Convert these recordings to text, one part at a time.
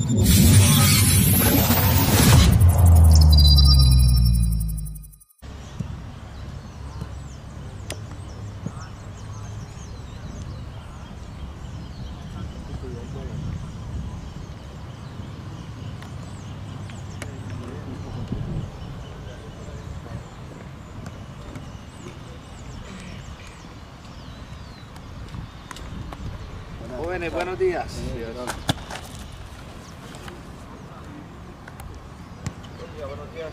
Jóvenes, buenos días. Buenos días.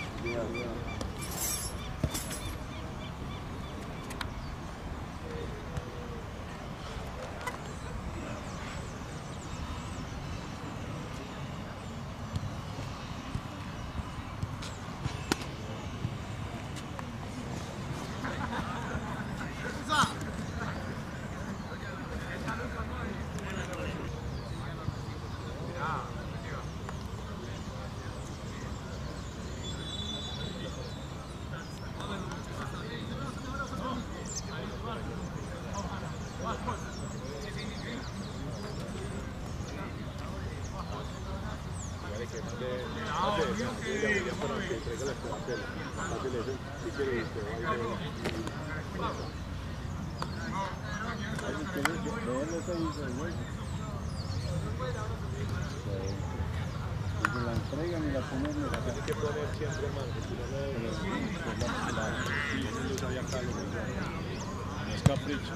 La entregan y la ponen en la tiene que poner siempre más, no es capricho.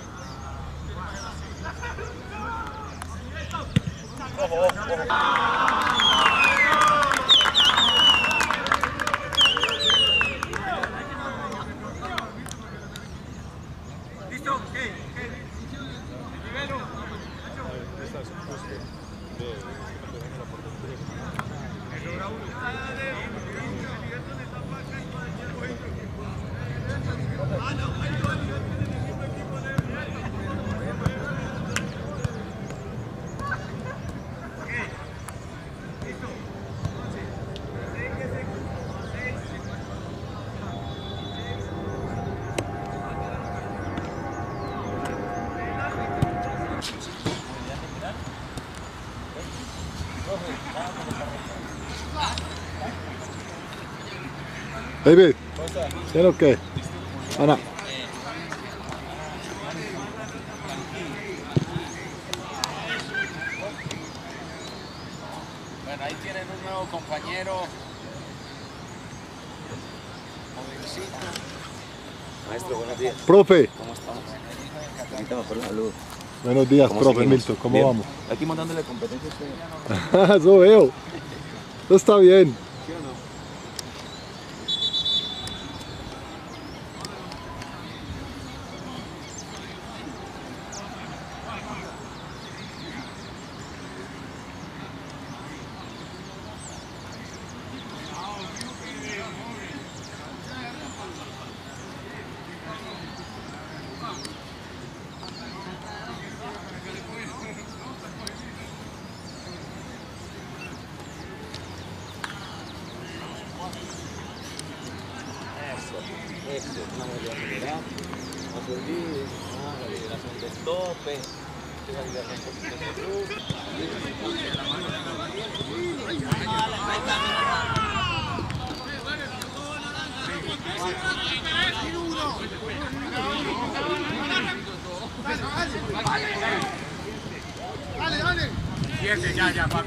¿Listo? ¿Qué? Primero. David, ¿sí o qué? Ana. Bueno, ahí tienen un nuevo compañero. Jovencito. Maestro, buenos días. Profe. ¿Cómo estamos? Permítame por la salud. Buenos días, ¿Cómo profe seguimos? Milton, ¿cómo Bien. vamos? Aquí montándole competencia a usted. Eso veo. Eso está bien. ¿Sí o no? Esto es una movilidad general, no se olvide, la liberación de tope, la liberación de cruz. Dale. 7, ya, papi.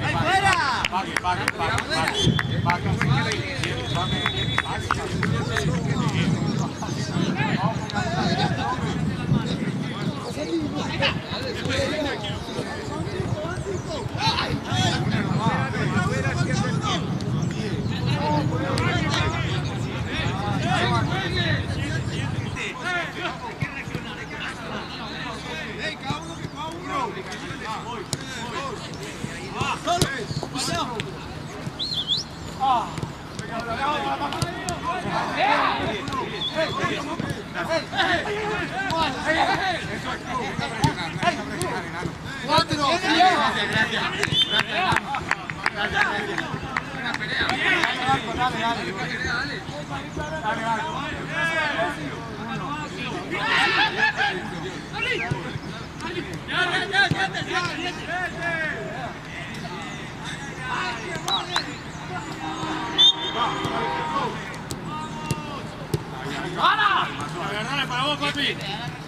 vos, papi.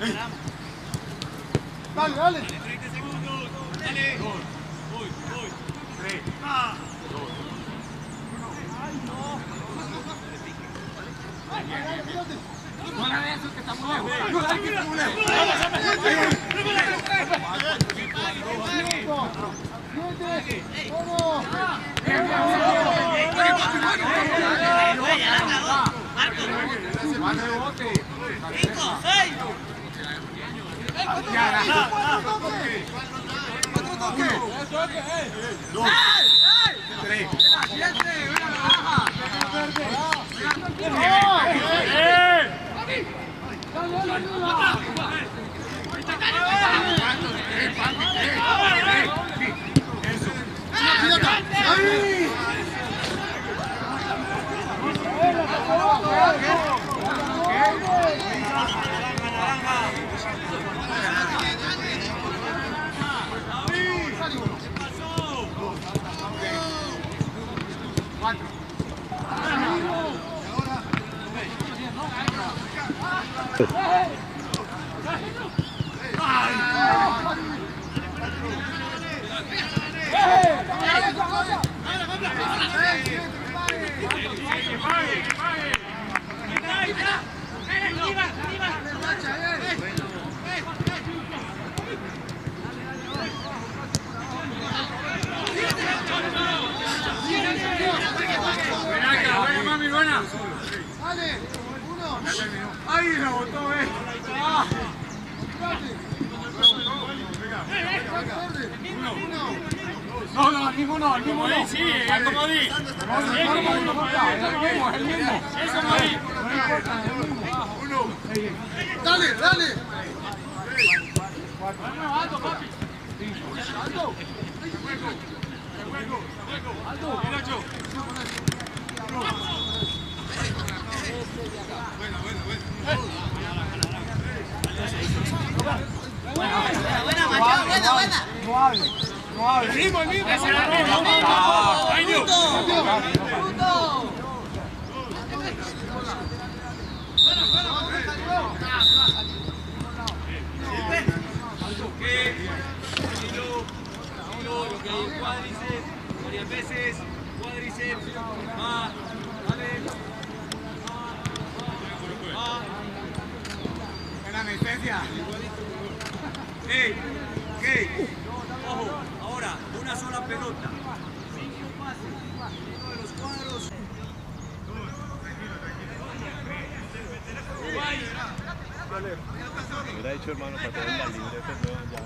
Dale, dale. 30 segundos. Dale. Voy. 3. No la veas, que está muy lejos. No la veas, que está muy lejos. ¡Ay, la botó, No, el mismo no. Sí, el comodín. El mismo. Es comodín. Dale. Alto, papi. Alto. Buena. No hable. El mismo. Ese era el mismo. Ay, Dios. Lo que hay cuádriceps, varias veces, cuádriceps, más, dale, más. Buena anestesia. Ojo, ahora, una sola pelota. 5 pases, uno de los cuadros. Me hubiera dicho, hermano, para tener la libreta ya.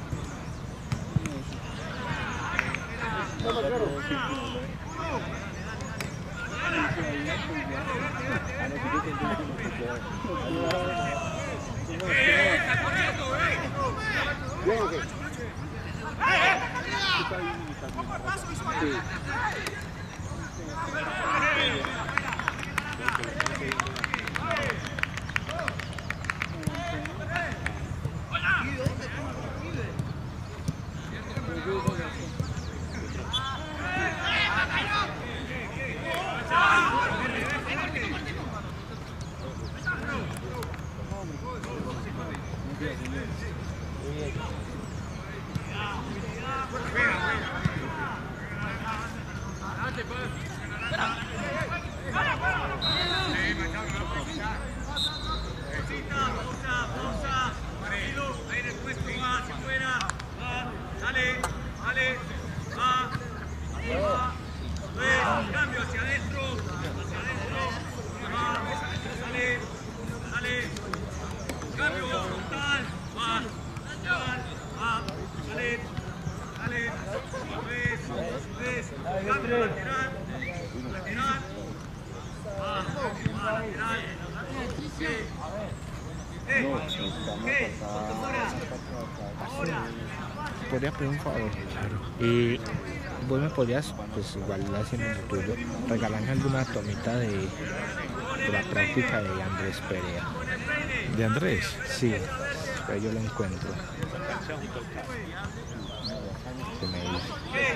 Cambio hacia adentro, dale, cambio frontal, va, dale, ves, cambio lateral, lateral, ahora. ¿Podría pedir un favor? Vos me podrías, pues igual haciendo lo tuyo, regalarme alguna tomita de la práctica de Andrés Perea. ¿De Andrés? Sí, pero yo lo encuentro. ¿Qué me dice?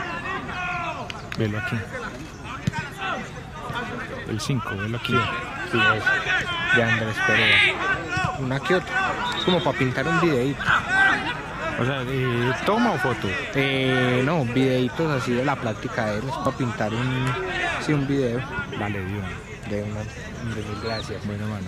Velo aquí. El 5, velo aquí. Martínez, de Andrés Perea. Una que otra. Es como para pintar un videíto. O sea, ¿toma o foto? No, videitos así de la práctica de él. Es para pintar un video. Vale, Dios. De mil gracias. Bueno, mano.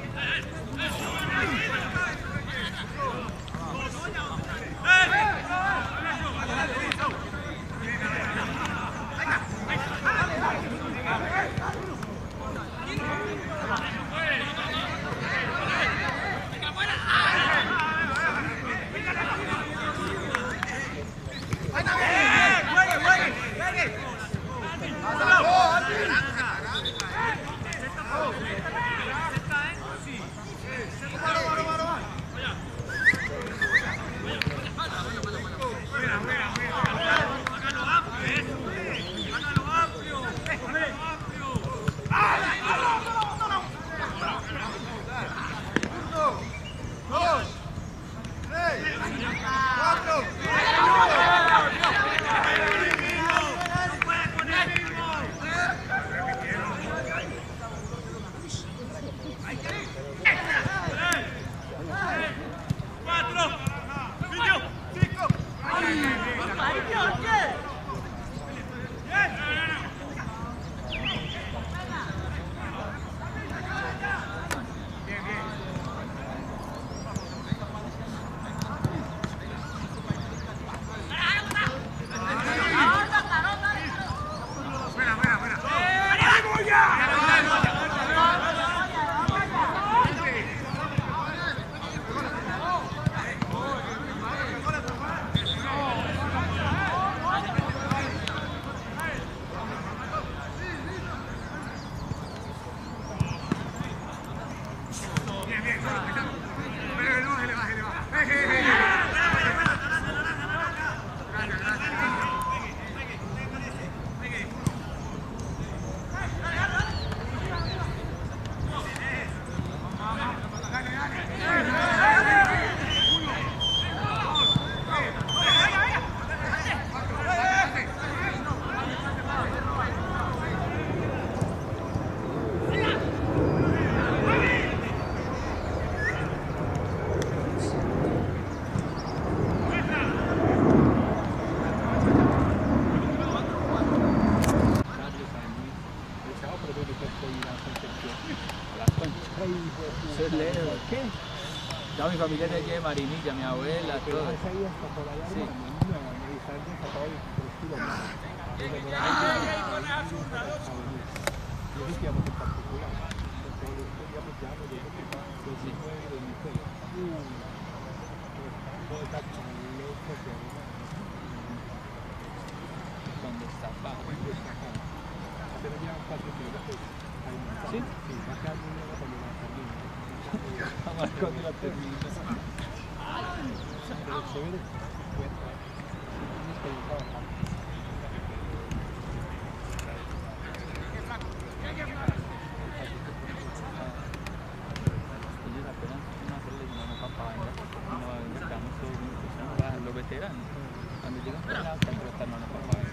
Eso es lejos. ¿Qué? Ya mi familia es de allí de Marinilla, mi abuela, todo. Sí. Cuando está bajo. ¿Sí? Jamás cuando la termina. Ellos apenas van a hacerle una papaya y no estamos todos los veteranos. Cuando llegan por la cancha están una papaya.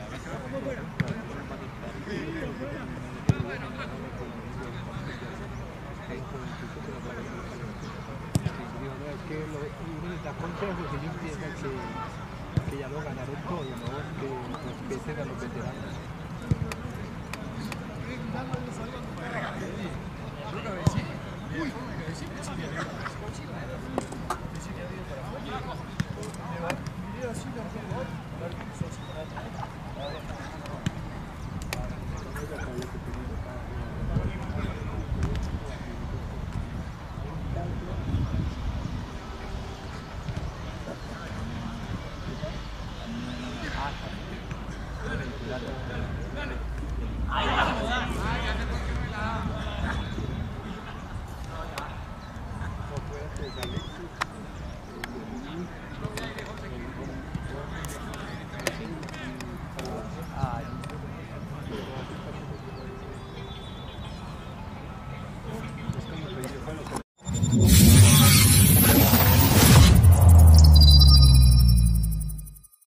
Que los consejos ellos piensan que ya lo ganaron todo, ¿no? Que respeten a los veteranos. Uy,